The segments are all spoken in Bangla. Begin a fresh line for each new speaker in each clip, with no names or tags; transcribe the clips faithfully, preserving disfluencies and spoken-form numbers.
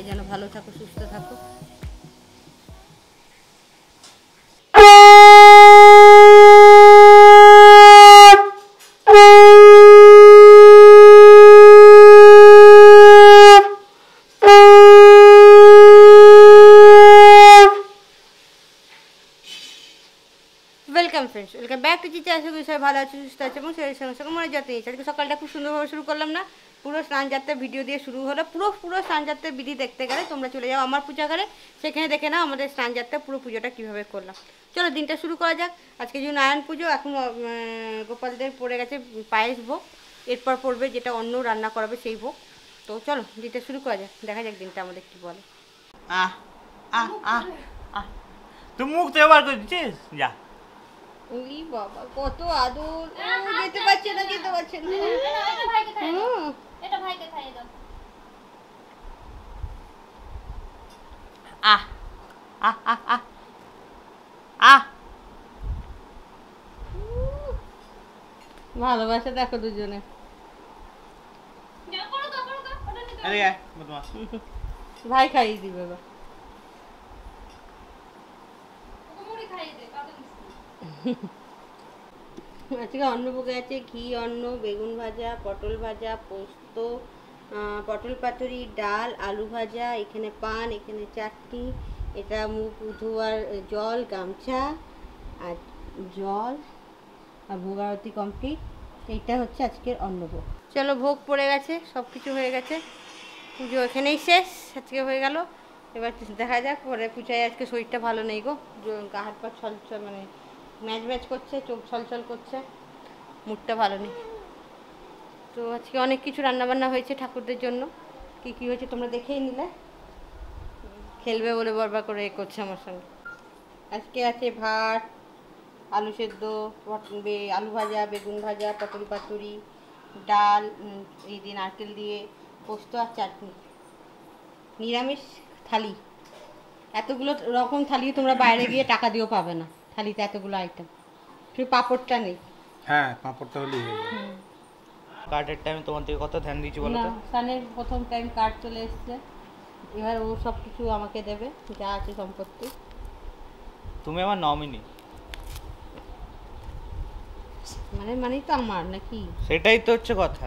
সবাই যেন ভালো থাকো, সুস্থ থাকো। Welcome friends, welcome back to চিচা। আশা করি সবাই ভালো আছে, সুস্থ আছে এবং শরীর সঙ্গে সঙ্গে মনে যাতে নিয়েছে। আজকে সকালটা খুব সুন্দরভাবে শুরু করলাম না, পুরো স্নান যাত্রা ভিডিও দিয়ে শুরু হলো। পুরো পুরো স্নান যাত্রার বিধি দেখতে গেলে তোমরা চলে যাও আমার পূজা ঘরে, সেখানে দেখে নাও আমাদের স্নান যাত্রা পুরো পুজোটা কীভাবে করলাম। চলো দিনটা শুরু করা যাক। আজকে যে নারায়ণ পুজো, এখন গোপালদের পড়ে গেছে পায়েস ভোগ, এরপর পড়বে যেটা অন্য রান্না করাবে সেই ভোগ। তো চলো দিনটা শুরু করা যাক, দেখা যাক দিনটা আমাদের কী বলে।
আহ আহ আহ আহ তুই মুখ তো এবার করে দিচ্ছিস, যা।
ওই বাবা কত আদর, যেতে পারছে না যেতে পারছে না।
এটা ভাইকে খাইয়ে দাও।
আহ আহ আহ আহ আহ
ভালোবাসা দেখো দুজনে।
যা করো দাও, করো দাও, ওটা নিতে
আরে আয় বদমাস।
ভাই খাইয়ে দিবে এবার।
ওকে মুড়ি খাইয়ে দে, কাকে দিস।
আজকে অন্নভোগে আছে ঘি অন্ন, বেগুন ভাজা, পটল ভাজা, পোস্ত, পটল পাতুরি, ডাল, আলু ভাজা, এখানে পান, এখানে চাটনি, এটা মুখ ধোয়ার জল, গামছা আর জল আর ভোগ আরতি কমপ্লিট। এইটা হচ্ছে আজকের অন্নভোগ। চলো ভোগ পড়ে গেছে, সব কিছু হয়ে গেছে, পুজো এখানেই শেষ আজকে হয়ে গেল। এবার দেখা যাক পরে পূজায়। আজকে শরীরটা ভালো নেই গো, গা হাত পা ছল ছল মানে ম্যাচ ম্যাচ করছে, চোখ ছলছল করছে, মুডটা ভালো নেই। তো আজকে অনেক কিছু রান্নাবান্না হয়েছে ঠাকুরদের জন্য। কী কী হয়েছে তোমরা দেখেই নিলে। খেলবে বলে বরবার করে এ করছে আমার সঙ্গে। আজকে আছে ভাত, আলু সেদ্ধ, আলু ভাজা, বেগুন ভাজা, পটল পাতুরি, ডাল, এই দিন নারকেল দিয়ে পোস্ত আর চাটনি। নিরামিষ থালি, এতগুলো রকম থালি তোমরা বাইরে গিয়ে টাকা দিয়েও পাবে না, থালিতে এতগুলো আইটেম। শুধু পাঁপড়টা নেই।
হ্যাঁ পাঁপড়টা হলেই হয়ে যাবে।
কার্ডের টাইমে তোমার দিকে কত ধ্যান দিচ্ছি বলো
না,
তো।
সানের প্রথম টাইম কার্ড চলে এসছে, এবার ও সব কিছু আমাকে দেবে যা আছে সম্পত্তি।
তুমি আমার নমিনি,
মানে মানেই তো আমার নাকি।
সেটাই তো হচ্ছে কথা।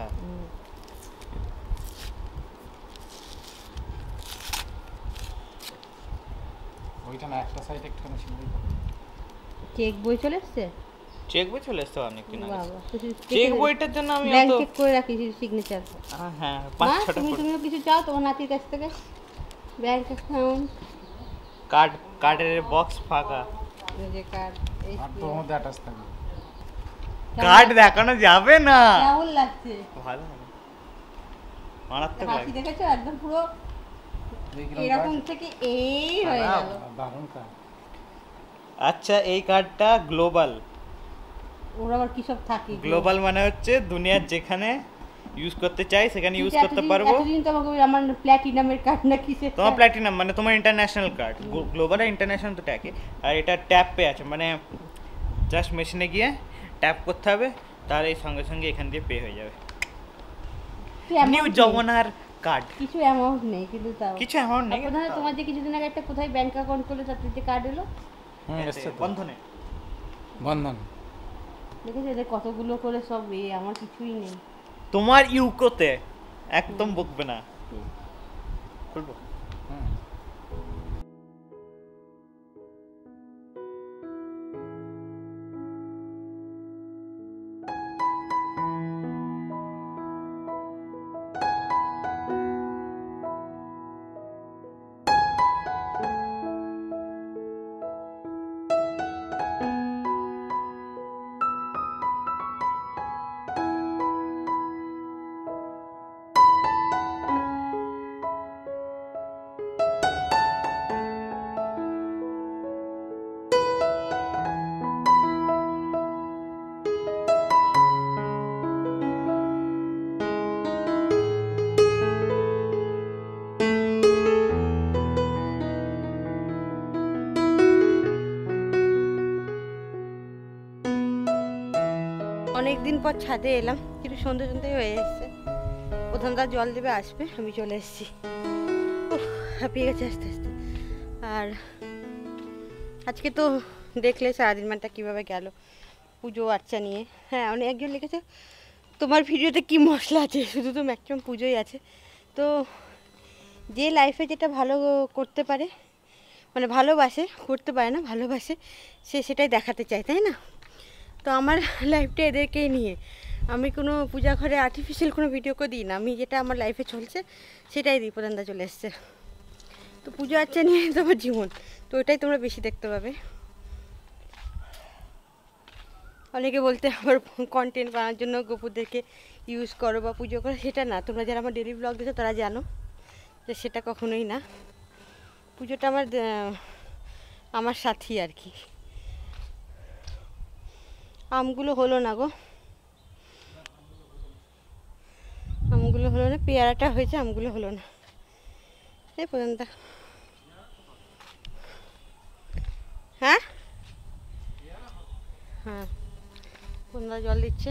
ওইটা না, একটা সাইড একটুখানি সিলেই
চেক বই চলে এসছে।
চেক বই চলে এসছে অনেক দিন আগে।
বাবা,
চেক বইটার জন্য আমি
ব্যাংক
অত
চেক করে রাখি সিগনেচার।
আহ, হ্যাঁ
মা
পাঁচ ছটা
তুমি তুমিও কিছু চাও তোমার নাতির কাছ থেকে? ব্যাংক অ্যাকাউন্ট,
কার্ড, কার্ডের বক্স ফাঁকা।
যে কার্ড,
আর তোর মধ্যে অ্যাটাচ থাকবে।
কার্ড দেখানো যাবে না।
কেমন লাগছে?
ভালো হবে, মারাত্মক
হাসি
লাগে।
দেখেছো একদম পুরো
দেখলাম
এরকম থেকে এই হয়ে গেল।
দারুণ কাজ।
আচ্ছা এই কার্ডটা গ্লোবাল।
ওর আবার কি সব থাকে?
গ্লোবাল মানে হচ্ছে দুনিয়ার যেখানে ইউজ করতে চাই সেখানে ইউজ করতে পারবো।
এতদিন তো আমাকে আমার প্ল্যাটিনামের কার্ড না কিসের?
তোমার প্ল্যাটিনাম মানে তোমার ইন্টারন্যাশনাল কার্ড। গ্লোবাল আর ইন্টারন্যাশনাল তো ট্যাকে। আর এটা ট্যাপ পে আছে, মানে জাস্ট মেশিনে গিয়ে ট্যাপ করতে হবে, তার এই সঙ্গে সঙ্গে এখান দিয়ে পে হয়ে যাবে। নিউ জমানার কার্ড।
কিছু অ্যামাউন্ট নেই কিন্তু তাও
কিছু অ্যামাউন্ট নেই।
প্রধানত তোমার যে কিছুদিন আগে একটা কোথায় ব্যাংক অ্যাকাউন্ট করলে তাতে যে কার্ড এলো,
হুম এসছে তো।
বন্ধনে।
বন্ধন।
দেখেছো এদের কতগুলো করে সব এ, আমার কিছুই নেই।
তোমার ইউকোতে একদম বকবে না। খুলবো।
হুম
অনেক দিন পর ছাদে এলাম, কিন্তু সন্ধ্যে সন্ধ্যে হয়ে এসছে। প্রথমটা জল দেবে আসবে, আমি চলে এসেছি। হাঁপিয়ে গেছে আস্তে আস্তে। আর আজকে তো দেখলে সারাদিন মানটা কীভাবে গেল পুজো আর্চা নিয়ে। হ্যাঁ, অনেক একজন লিখেছে তোমার ভিডিওতে কি মশলা আছে, শুধু তো ম্যাক্সিমাম পুজোই আছে। তো যে লাইফে যেটা ভালো করতে পারে, মানে ভালোবাসে, করতে পারে না ভালোবাসে, সে সেটাই দেখাতে চায়, তাই না? তো আমার লাইফটা এদেরকেই নিয়ে, আমি কোনো পূজা ঘরে আর্টিফিশিয়াল কোনো ভিডিও করে দিই না, আমি যেটা আমার লাইফে চলছে সেটাই দিই। প্রধানদা চলে এসছে, তো পুজো আর্চা নিয়ে তোমার জীবন, তো ওটাই তোমরা বেশি দেখতে পাবে। অনেকে বলতে আমার কন্টেন্ট বানানোর জন্য গোপুরদেরকে ইউজ করো বা পুজো করো, সেটা না। তোমরা যারা আমার ডেলি ব্লগ দেখো তারা জানো যে সেটা কখনোই না। পুজোটা আমার আমার সাথী আর কি। আমগুলো হলো না গো, আমগুলো হলো না, পেয়ারাটা হয়েছে, আমগুলো হলো না। এই পর্যন্ত হ্যাঁ হ্যাঁ বন্ধুরা জল দিচ্ছে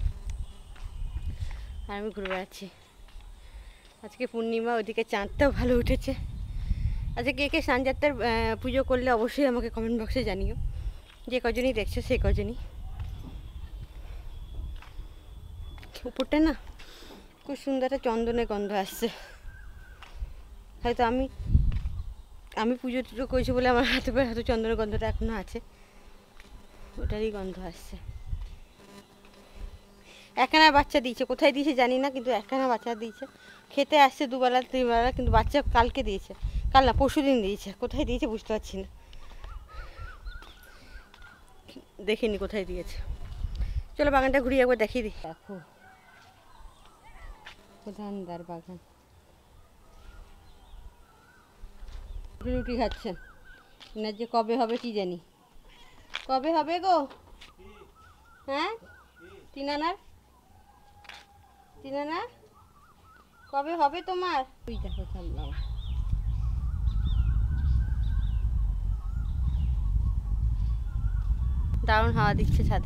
আর আমি ঘুরে বেড়াচ্ছি। আজকে পূর্ণিমা, ওদিকে চাঁদটাও ভালো উঠেছে। আচ্ছা, কে কে সানযাত্রার পুজো করলে অবশ্যই আমাকে কমেন্ট বক্সে জানিও, যে কজনই দেখছো সেই কজনই। উপরটা না খুব সুন্দর একটা চন্দনের গন্ধ আসছে। হয়তো আমি আমি পুজো টুজো করেছি বলে আমার হাতে পায়ে হয়তো চন্দনের গন্ধটা এখনও আছে, ওটারই গন্ধ আসছে। একখানা বাচ্চা দিয়েছে, কোথায় দিয়েছে জানি না, কিন্তু একখানা বাচ্চা দিয়েছে। খেতে আসছে দুবেলা তিনবেলা, কিন্তু বাচ্চা কালকে দিয়েছে, কাল না পরশু দিন দিয়েছে। কোথায় দিয়েছে বুঝতে পারছি না, দেখিনি কোথায় দিয়েছে। চলো বাগানটা ঘুরিয়ে একবার দেখিয়ে দিই। দেখো প্রধানদার বাগান, রুটি খাচ্ছেন না, যে কবে হবে কি জানি, কবে হবে গো? হ্যাঁ তিনানার তিনানার কবে হবে তোমার? ওই দেখো থামলাম। দারুণ হাওয়া দিচ্ছে ছাদে।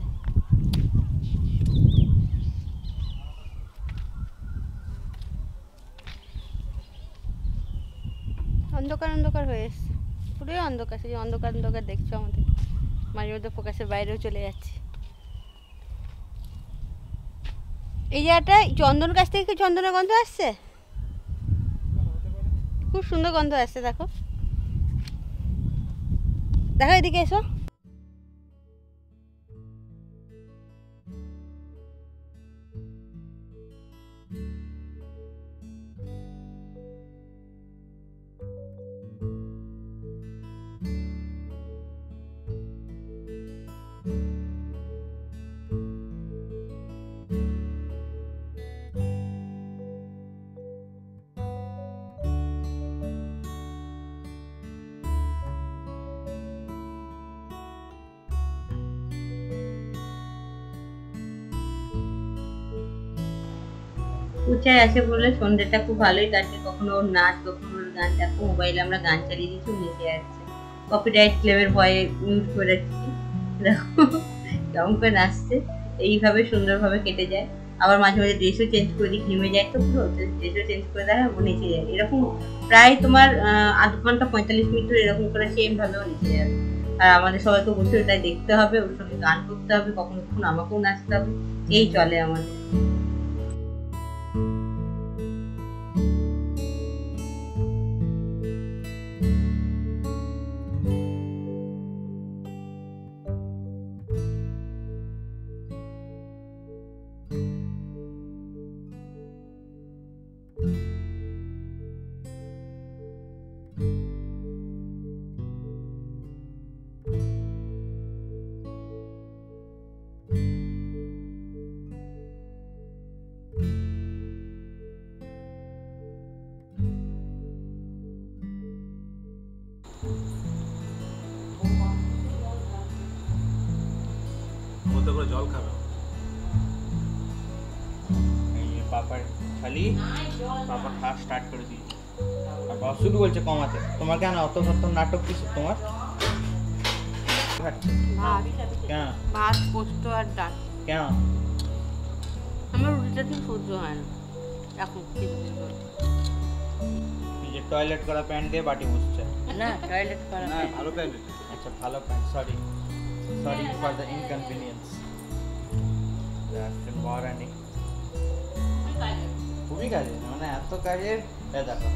অন্ধকার অন্ধকার হয়ে এসছে, পুরোই অন্ধকার। সেই অন্ধকার অন্ধকার দেখছো আমাদের, মাঝে মধ্যে ফোকাসের বাইরেও চলে যাচ্ছে। এই জায়গাটায় চন্দন গাছ থেকে কি চন্দনের গন্ধ আসছে? খুব সুন্দর গন্ধ আসছে। দেখো দেখো এদিকে এসো। উঁচায় আছে বলে সন্ধ্যেটা খুব ভালোই কাটছে। কখনো ওর নাচ, কখনো ওর গান। দেখো মোবাইলে আমরা গান চালিয়ে দিচ্ছি, নেচে যাচ্ছে। কপিরাইট ক্লেমের ভয়ে মিউট করে রাখছি। দেখো কেমন করে নাচছে। এইভাবে সুন্দরভাবে কেটে যায়। আবার মাঝে মাঝে ড্রেসও চেঞ্জ করে দিই, ঘেমে যায় তো পুরো, ড্রেসও চেঞ্জ করে দেয়, ও নেচে যায়। এরকম প্রায় তোমার আধ ঘন্টা পঁয়তাল্লিশ মিনিট এরকম করে সেম ভাবেও নেচে যাবে। আর আমাদের সবাইকে বসে ওটাই দেখতে হবে, ওর সঙ্গে গান করতে হবে, কখনো কখনো আমাকেও নাচতে হবে। এই চলে আমাদের।
জল খাবে
পাপার খালি পাপা খাওয়া স্টার্ট করে দিয়েছে। আর বাবা শুধু বলছে কমাতে। তোমার কেন অত সত্য নাটক কিছু তোমার?
ভাত
কেন?
ভাত পোস্ত আর ডাল।
কেন?
আমার রুটিটা ঠিক সহ্য হয় না এখন।
যে টয়লেট করা প্যান্ট দিয়ে বাটি মুছছে।
না টয়লেট করা
না ভালো প্যান্ট, আচ্ছা ভালো pant, sorry sorry for the inconvenience. আসছেন মহারানী, খুবই কাজে, মানে এত কাজের এ দেখো।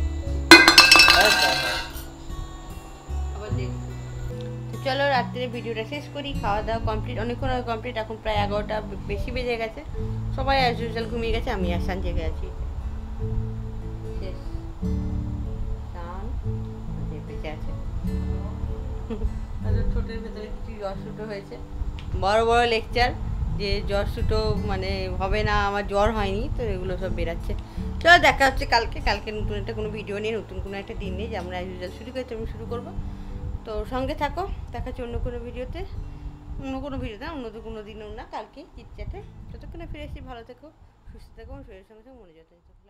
আবার দেখ। তো চলো রাত্রে ভিডিওটা শেষ করি, খাওয়া দাওয়া কমপ্লিট, অনেকক্ষণ কমপ্লিট, এখন প্রায় এগারোটা বেশি বেজে গেছে, সবাই অ্যাজ ইউজুয়াল ঘুমিয়ে গেছে, আমি আর সান জেগে আছি। শেষ সান যে বেঁচে আছে। ছোটোর ভেতরে কিছু জ্বর সুটো হয়েছে, বড় বড় লেকচার যে জ্বর সুটো মানে হবে না, আমার জ্বর হয়নি, তো এগুলো সব বেরাচ্ছে। চলো দেখা হচ্ছে কালকে, কালকে নতুন একটা কোনো ভিডিও নিয়ে, নতুন কোনো একটা দিন নিয়ে, যে আমরা অ্যাজ ইউজুয়াল শুরু করেছি আমি শুরু করবো। তো সঙ্গে থাকো, দেখা হচ্ছে অন্য কোনো ভিডিওতে, অন্য কোনো ভিডিওতে অন্য তো কোনো দিনও না, কালকে চিটচ্যাটে। ততক্ষণে ফিরে এসেছি, ভালো থেকো, সুস্থ থেকো, শরীরের সঙ্গে সঙ্গে মনে যত্ন থেকো।